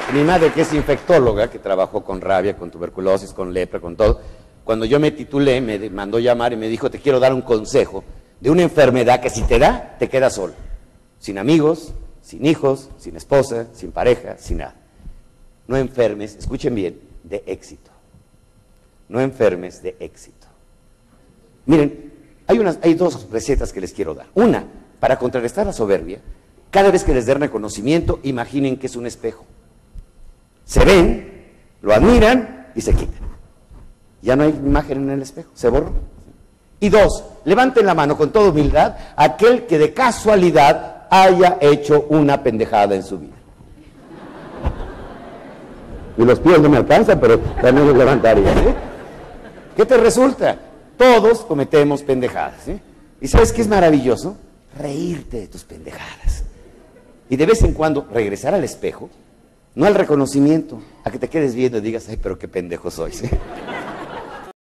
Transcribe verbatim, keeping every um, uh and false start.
Mi madre, que es infectóloga, que trabajó con rabia, con tuberculosis, con lepra, con todo, cuando yo me titulé, me mandó llamar y me dijo, te quiero dar un consejo de una enfermedad que si te da, te quedas solo. Sin amigos, sin hijos, sin esposa, sin pareja, sin nada. No enfermes, escuchen bien, de éxito. No enfermes de éxito. Miren, hay, unas, hay dos recetas que les quiero dar. Una, para contrarrestar la soberbia, cada vez que les den reconocimiento, imaginen que es un espejo. Se ven, lo admiran y se quitan. Ya no hay imagen en el espejo, se borró. Y dos, levanten la mano con toda humildad aquel que de casualidad haya hecho una pendejada en su vida. Y los pies no me alcanzan, pero también los levantaría. ¿eh? ¿Qué te resulta? Todos cometemos pendejadas. ¿eh? ¿Y sabes qué es maravilloso? Reírte de tus pendejadas. Y de vez en cuando regresar al espejo, no al reconocimiento, a que te quedes viendo y digas, ay, pero qué pendejo soy. ¿sí?